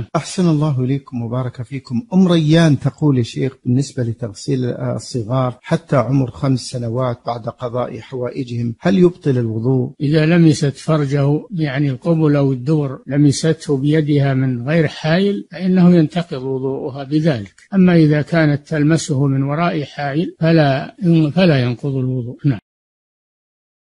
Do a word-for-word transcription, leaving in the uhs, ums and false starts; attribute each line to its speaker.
Speaker 1: نعم.
Speaker 2: أحسن الله إليكم وبارك فيكم. أم ريان تقول يا شيخ بالنسبة لتغسيل الصغار حتى عمر خمس سنوات بعد قضاء حوائجهم هل يبطل الوضوء؟
Speaker 1: إذا لمست فرجه يعني القبل أو الدبر لمسته بيدها من غير حائل فإنه ينتقض وضوءها بذلك. أما إذا كانت تلمسه من وراء حائل فلا فلا ينقض الوضوء. نعم.